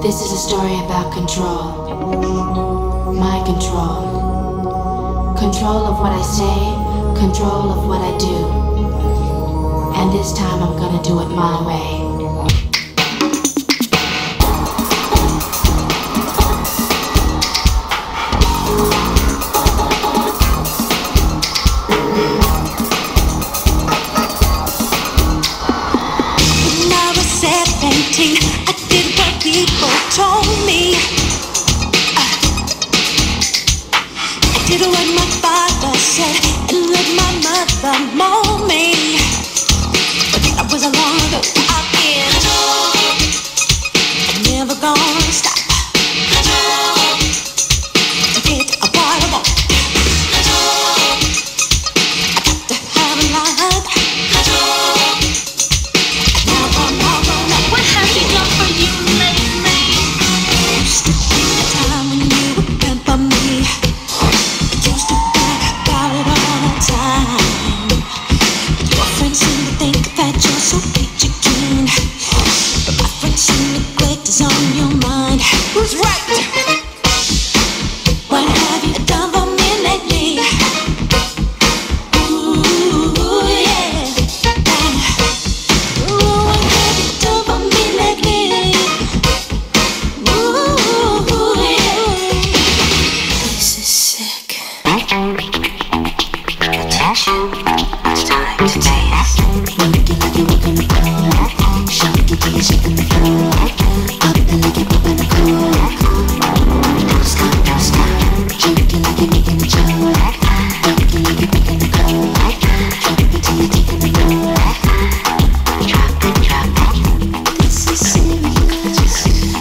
This is a story about control. My control. Control of what I say, control of what I do. And this time I'm gonna do it my way. I did what people told me. I did what my father said and let my mother mold me. But that was a long ago. I'm never gonna stop to get what I want. I got to have a life. What have you done for you lately? The time when you were meant for me, I used to brag about it all the time. Your friends seem to think that you're so peachy keen, but my friends say neglect is on your mind. Who's right? What have you done for me lately? Ooh, yeah. What have you done for me lately? Ooh, yeah. This is sick. Attention. It's time to taste. Work it like you're working the floor. Shake it till you're shaking the floor. Up and like you're popping the cork. Don't stop, don't stop. Shake it like you're making the joke. Work it like you're making the code. Drop it till you're taking the note. Drop it, drop it. This is serious.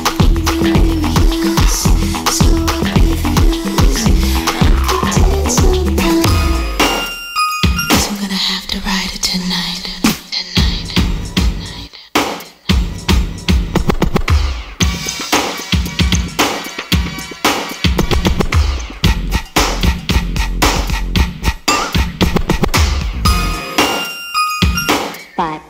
So obvious. I pretend sometimes. So I'm gonna have to write it tonight. Five.